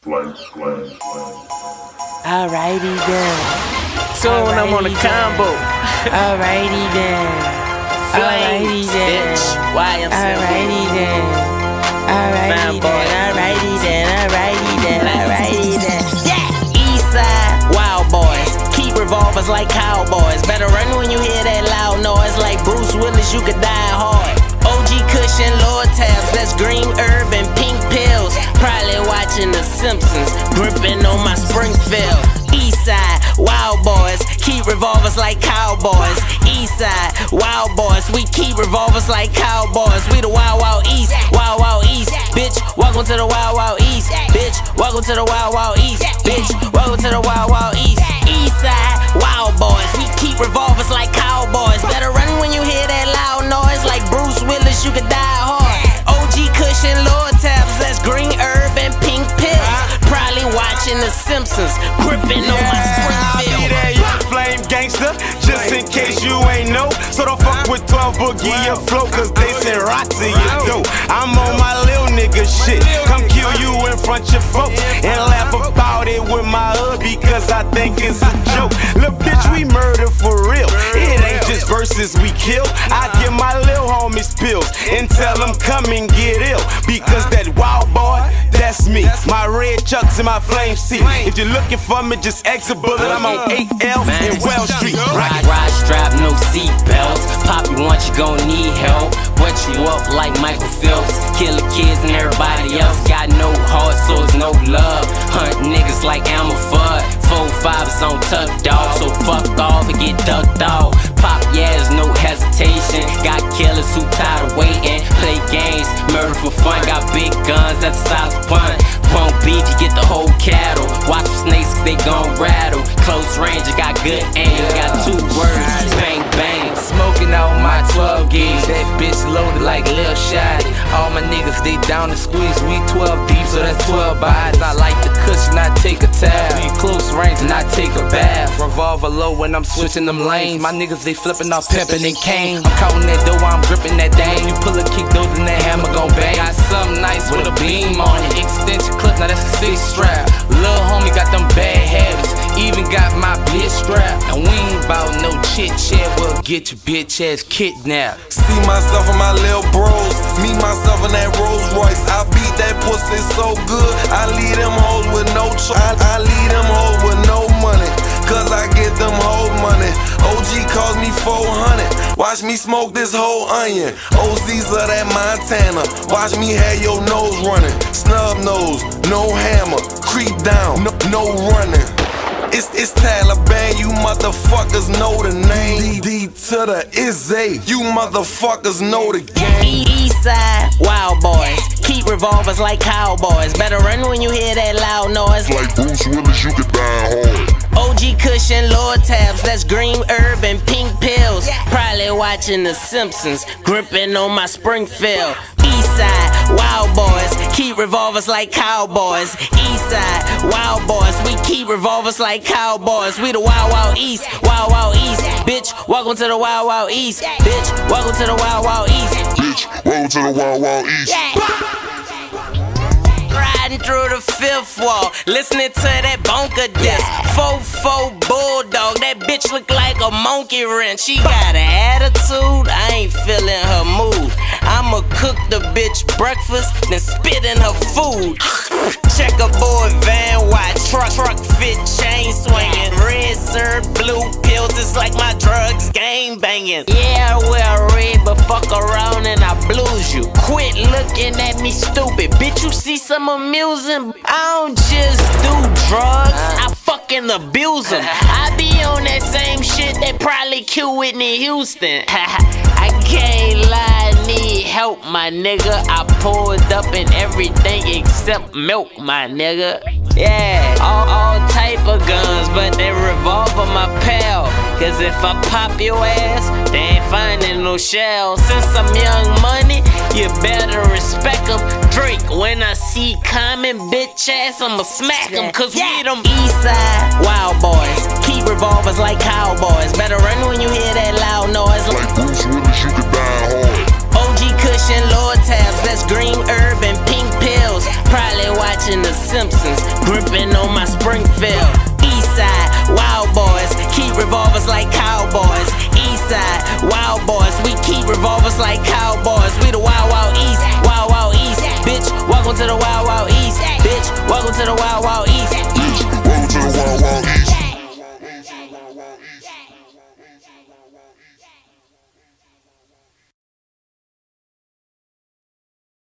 Alrighty then. So when I'm on a combo. Alrighty then. Flames, bitch. YMCA. Alrighty then. Alrighty then. Alrighty then. Alrighty then. Alrighty then. Yeah. Eastside Wild Boys. Keep revolvers like cowboys. Better run when you hear that loud noise. Like Bruce Willis, you could die hard. OG Cushion, Lord Tabs, that's green herb and pink pills. Probably watching The Simpsons, gripping on my Springfield. Eastside Wild Boys, keep revolvers like cowboys. Eastside Wild Boys, we keep revolvers like cowboys. We the Wild Wild East, Wild Wild East. Bitch, welcome to the Wild Wild East. Bitch, welcome to the Wild Wild East. Bitch, welcome to the Wild Wild East. Eastside Wild Boys, we keep revolvers like cowboys. Better run when you hear that loud noise. Like Bruce Willis, you could die hard. OG Cushion, Lord Tabs, that's green herb and pink pills. Probably watching The Simpsons, gripping on my Springfield. Be that young flame gangster, just in case you ain't know. So don't fuck with 12 Boogie or Flow, cause they send rocks to your dough. I'm on my little nigga shit, come kill you in front your folks and laugh about it with my hubby, cause I think it's a joke. Look, bitch, we murder for real. It ain't just verses we kill. I give my little homies pills and tell them come and get ill, because that wild boy, that's me. My red chucks and my flame seat. If you're looking for me, just exit bullet. I'm on 8L in Well Street. Ride strap, no seatbelts. Poppy want you gon' need help. Wet you up like Michael Phelps. Killing kids and everybody else. Got no heart, so it's no love. Hunt niggas like Elmer Fudd. 4-5s on tuck, dog. So fuck off and get ducked off. Pop, yeah, there's no hesitation. Got killers who tired of waiting. Play games, murder for fun. Got big guns, that's the size of fun. Won't beat you, get the whole cattle. Watch for snakes, they gon' rattle. Close range, you got good aim. Got 2 words, bang bang. Smoking out my 12 gauge, that bitch loaded like Lil Shotty. All my niggas, they down to squeeze, we 12 deep, so that's 12 bodies. I like the cushion, I take a tab. Be close range and I take a bath. Revolver low when I'm switching them lanes. My niggas, they flipping off pimpin' and cane. I'm counting that dough while I'm gripping that dame. You pull a kick though, then that hammer gon' bang. Got something nice with a beam on it. Extension clip, now that's a 6 strap. Lil' homie got them bad habits. Even got my bitch strapped. And we ain't bout no chit chat, we'll get your bitch ass kidnapped. See myself and my little bros, meet myself in that Rolls Royce. I beat that pussy so good, I leave them hoes with no choice. I leave them hoes with no money, cause I get them whole money. OG calls me 400, watch me smoke this whole onion. OZ's of that Montana, watch me have your nose running. Snub nose, no hammer, creep down, no running. It's Taliban, you motherfuckers know the name. D to the Izzy, you motherfuckers know the game. Eastside Wild Boys, keep revolvers like cowboys. Better run when you hear that loud noise. Like Bruce Willis, you could die hard. OG Cushion, Lord Tabs, that's green herb and pink pills. Probably watching The Simpsons, gripping on my Springfield. Eastside Wild Boys, keep revolvers like cowboys. Eastside Wild Boys, we keep revolvers like cowboys. We the Wild Wild East, Wild Wild East. Bitch, welcome to the Wild Wild East. Bitch, welcome to the Wild Wild East. Bitch, welcome to the Wild Wild East. Riding through the 5th wall, listening to that bonker disc. 4-4 bulldog, that bitch look like a monkey wrench. She got an attitude, I ain't feeling her mood. I'ma cook the bitch breakfast, then spit in her food. Checkerboard van watch, truck fit, chain swinging. Red serve, blue pills, it's like my drugs gang banging. Yeah, I wear red, but fuck around and I blues you. Quit looking at me stupid, bitch, you see some amusing. I don't just do drugs, I fucking abuse them. I be on that same shit that probably killed Whitney Houston. I can't lie, I need help, my nigga. I pulled up in everything except milk, my nigga. Yeah, all type of guns, but they revolver my pal. Cause if I pop your ass, they ain't finding no shells. Since I'm Young Money, you better respect them. Drake, when I see Common, bitch ass, I'ma smack them. Cause we them Eastside Wild Boys, keep revolvers like cowboys. Better run when you hear that loud noise. Like Bruce Willis, you could die hard. OG Cushion, Lord Tabs, that's green herb and pink pills. Probably watching The Simpsons, gripping on my Springfield. Eastside, wild boys, keep revolvers like cowboys. Eastside, wild boys, we keep revolvers like cowboys. We the Wild Wild East, Wild Wild East. Bitch, welcome to the Wild Wild East. Bitch, welcome to the Wild Wild East. Welcome to the Wild Wild East.